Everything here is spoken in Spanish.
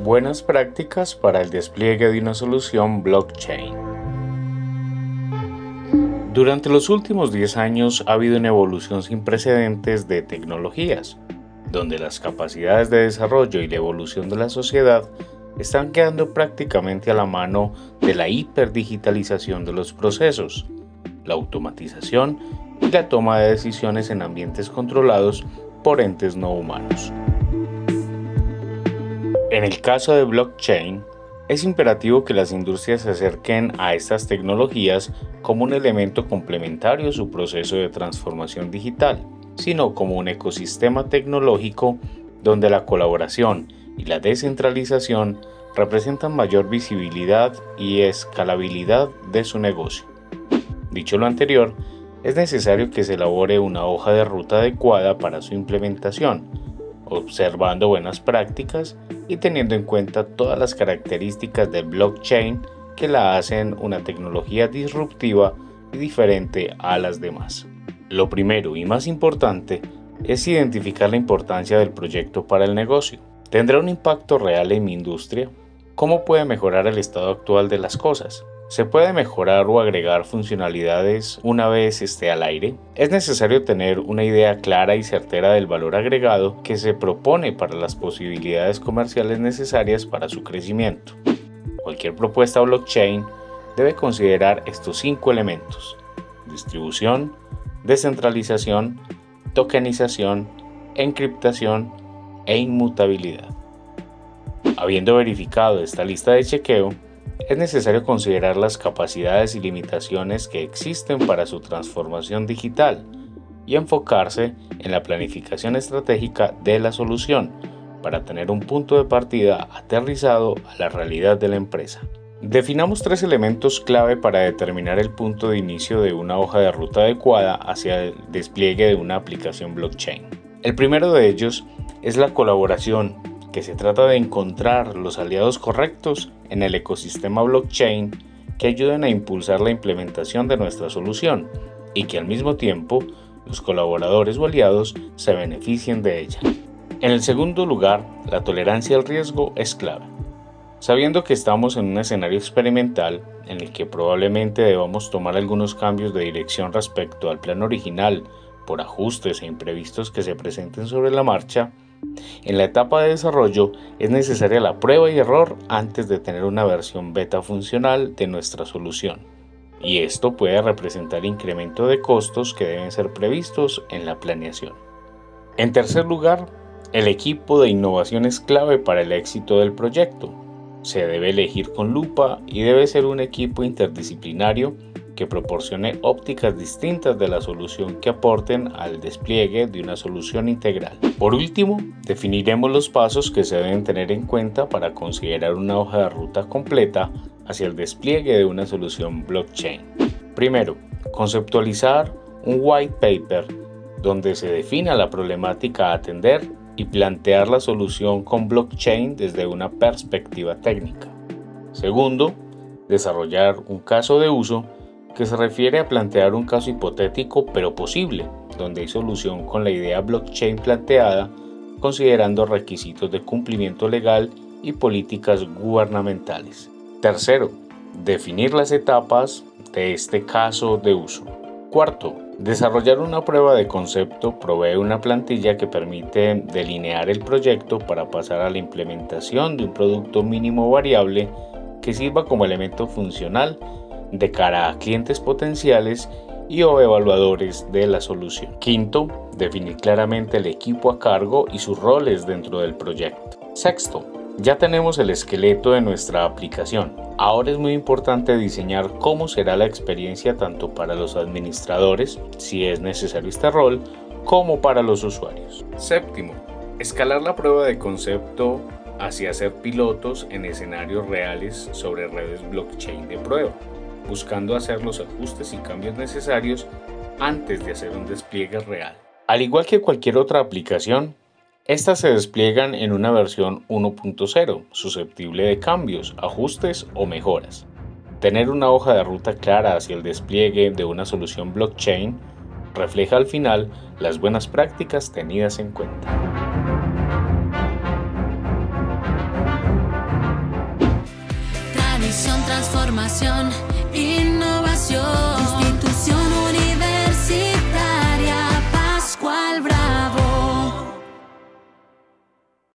Buenas prácticas para el despliegue de una solución blockchain. Durante los últimos 10 años ha habido una evolución sin precedentes de tecnologías, donde las capacidades de desarrollo y la evolución de la sociedad están quedando prácticamente a la mano de la hiperdigitalización de los procesos, la automatización y la toma de decisiones en ambientes controlados por entes no humanos. En el caso de blockchain, es imperativo que las industrias se acerquen a estas tecnologías como un elemento complementario a su proceso de transformación digital, sino como un ecosistema tecnológico donde la colaboración y la descentralización representan mayor visibilidad y escalabilidad de su negocio. Dicho lo anterior, es necesario que se elabore una hoja de ruta adecuada para su implementación, observando buenas prácticas y teniendo en cuenta todas las características del blockchain que la hacen una tecnología disruptiva y diferente a las demás. Lo primero y más importante es identificar la importancia del proyecto para el negocio. ¿Tendrá un impacto real en mi industria? ¿Cómo puede mejorar el estado actual de las cosas? ¿Se puede mejorar o agregar funcionalidades una vez esté al aire? Es necesario tener una idea clara y certera del valor agregado que se propone para las posibilidades comerciales necesarias para su crecimiento. Cualquier propuesta blockchain debe considerar estos 5 elementos: distribución, descentralización, tokenización, encriptación e inmutabilidad. Habiendo verificado esta lista de chequeo, es necesario considerar las capacidades y limitaciones que existen para su transformación digital y enfocarse en la planificación estratégica de la solución para tener un punto de partida aterrizado a la realidad de la empresa. Definamos 3 elementos clave para determinar el punto de inicio de una hoja de ruta adecuada hacia el despliegue de una aplicación blockchain. El primero de ellos es la colaboración, que se trata de encontrar los aliados correctos en el ecosistema blockchain que ayuden a impulsar la implementación de nuestra solución y que al mismo tiempo los colaboradores o aliados se beneficien de ella. En el segundo lugar, la tolerancia al riesgo es clave. Sabiendo que estamos en un escenario experimental en el que probablemente debamos tomar algunos cambios de dirección respecto al plan original por ajustes e imprevistos que se presenten sobre la marcha, en la etapa de desarrollo es necesaria la prueba y error antes de tener una versión beta funcional de nuestra solución, y esto puede representar incremento de costos que deben ser previstos en la planeación. En tercer lugar, el equipo de innovación es clave para el éxito del proyecto. Se debe elegir con lupa y debe ser un equipo interdisciplinario que proporcione ópticas distintas de la solución que aporten al despliegue de una solución integral. Por último, definiremos los pasos que se deben tener en cuenta para considerar una hoja de ruta completa hacia el despliegue de una solución blockchain. Primero, conceptualizar un white paper donde se defina la problemática a atender y plantear la solución con blockchain desde una perspectiva técnica. Segundo, desarrollar un caso de uso que se refiere a plantear un caso hipotético pero posible, donde hay solución con la idea blockchain planteada, considerando requisitos de cumplimiento legal y políticas gubernamentales. Tercero, definir las etapas de este caso de uso. Cuarto, desarrollar una prueba de concepto provee una plantilla que permite delinear el proyecto para pasar a la implementación de un producto mínimo variable que sirva como elemento funcional de cara a clientes potenciales y o evaluadores de la solución. Quinto, definir claramente el equipo a cargo y sus roles dentro del proyecto. Sexto, ya tenemos el esqueleto de nuestra aplicación. Ahora es muy importante diseñar cómo será la experiencia tanto para los administradores, si es necesario este rol, como para los usuarios. Séptimo, escalar la prueba de concepto hacia hacer pilotos en escenarios reales sobre redes blockchain de prueba, buscando hacer los ajustes y cambios necesarios antes de hacer un despliegue real. Al igual que cualquier otra aplicación, estas se despliegan en una versión 1.0, susceptible de cambios, ajustes o mejoras. Tener una hoja de ruta clara hacia el despliegue de una solución blockchain refleja al final las buenas prácticas tenidas en cuenta. visión, transformación, innovación.